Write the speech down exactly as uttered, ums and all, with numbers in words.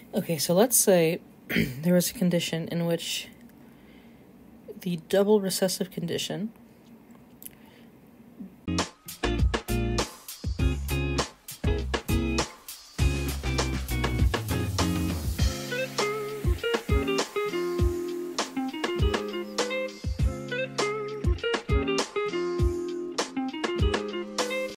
Okay, so let's say there was a condition in which the double recessive condition